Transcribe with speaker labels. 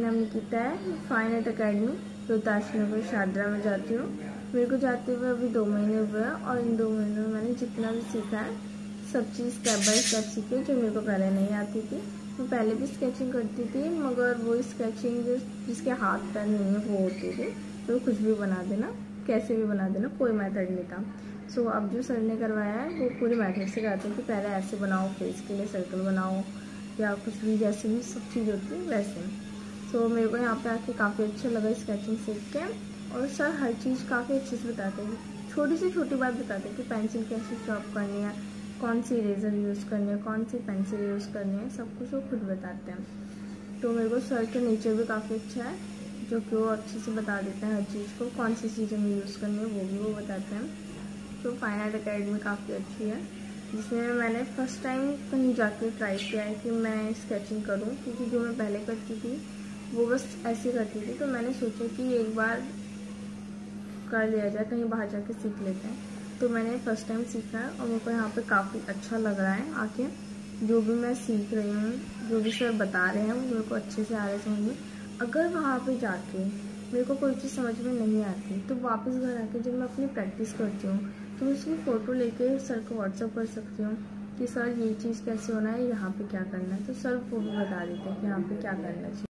Speaker 1: नाम निकिता है। Fine art academy Rohtas Nagar Sharda में जाती हूँ। मेरे को जाते हुए अभी 2 महीने हुए हैं और इन 2 महीनों में मैंने जितना भी सीखा है सब चीज़ स्टेप बाय स्टेप सीखी जो मेरे को पहले नहीं आती थी। मैं पहले भी स्केचिंग करती थी मगर वो स्केचिंग जिसके हाथ पैर नहीं है वो होती थी, तो कुछ भी बना देना, कैसे भी बना देना, कोई मेथड नहीं था। सो अब जो सर ने करवाया है वो पूरे मेथड से कराते हैं कि पहले ऐसे बनाओ, फेस के लिए सर्कल बनाओ या कुछ भी जैसे भी सब चीज़ होती है वैसे। सो मेरे को यहाँ पे आके काफ़ी अच्छा लगा स्केचिंग सीख के। और सर हर चीज़ काफ़ी अच्छे से बताते हैं, छोटी से छोटी बात बताते हैं कि पेंसिल कैसे शॉर्प करनी है, कौन सी इरेजर यूज़ करनी है, कौन सी पेंसिल यूज़ करनी है, सब कुछ वो खुद बताते हैं। तो मेरे को सर का नेचर भी काफ़ी अच्छा है, जो कि वो अच्छे से बता देते हैं हर चीज़ को, कौन सी चीज़ें हमें यूज़ करनी है वो भी वो बताते हैं। तो फाइन आर्ट अकेडमी काफ़ी अच्छी है, जिसमें मैंने फ़र्स्ट टाइम कहीं जाके ट्राई किया है कि मैं स्केचिंग करूं, क्योंकि जो मैं पहले करती थी वो बस ऐसे करती थी। तो मैंने सोचा कि एक बार कर लिया जाए, कहीं बाहर जाके सीख लेते हैं। तो मैंने फ़र्स्ट टाइम सीखा है और मेरे को यहाँ पे काफ़ी अच्छा लग रहा है आके। जो भी मैं सीख रही हूँ, जो भी सर बता रहे हैं वो मेरे को अच्छे से आ रहे समझ में। अगर वहाँ पे जाके मेरे को कोई चीज़ समझ में नहीं आती तो वापस घर आके जब मैं अपनी प्रैक्टिस करती हूँ तो मैं उसकी फ़ोटो लेके सर को व्हाट्सअप कर सकती हूँ कि सर ये चीज़ कैसे होना है, यहाँ पे क्या करना है। तो सर वो भी बता देते हैं कि यहाँ पे क्या करना चाहिए।